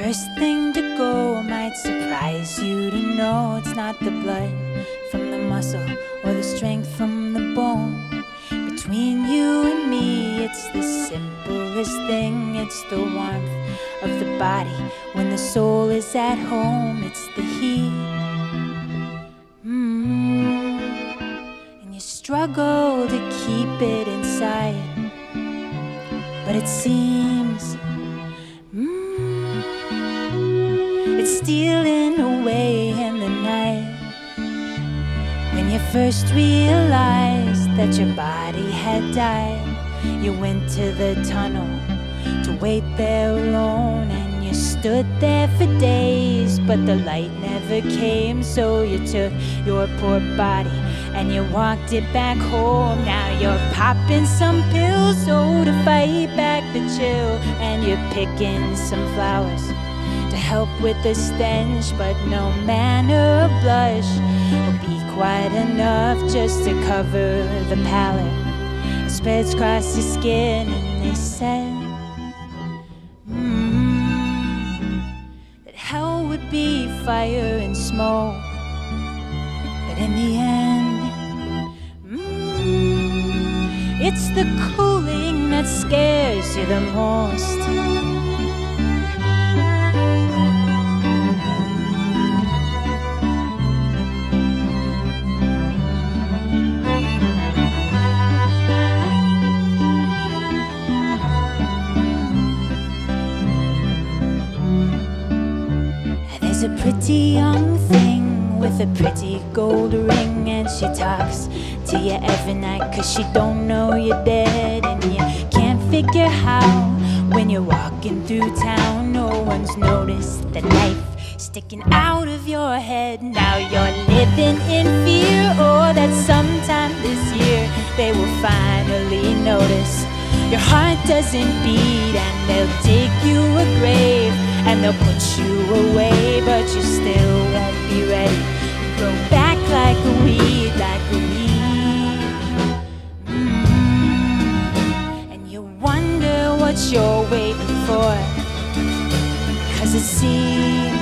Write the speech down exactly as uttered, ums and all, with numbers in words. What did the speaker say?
first thing to go might surprise you to know it's not the blood from the muscle or the strength from the bone. Between you and me, it's the simplest thing. It's the warmth of the body when the soul is at home. It's the heat. Mm. And you struggle to keep it inside, but it seems mm, it's stealing away in the night. When you first realized that your body had died, you went to the tunnel to wait there alone, and you stood there for days, but the light never came. So you took your poor body and you walked it back home. Now you're popping some pills, so to fight back the chill, and you're picking some flowers to help with the stench, but no manner of blush will be quite enough just to cover the palette. It spreads across your skin, and they said mm, that hell would be fire and smoke, but in the end mm, it's the cooling that scares you the most. There's a pretty young thing with a pretty gold ring, and she talks to you every night, cause she don't know you're dead. And you can't figure how, when you're walking through town, no one's noticed the knife sticking out of your head. Now you're living in fear, or that sometime this year they will finally notice your heart doesn't beat, and they'll dig you a grave and they'll put you away, but you still won't be ready. You grow back like a weed, like a weed. Mm-hmm. And you wonder what you're waiting for, cause it seems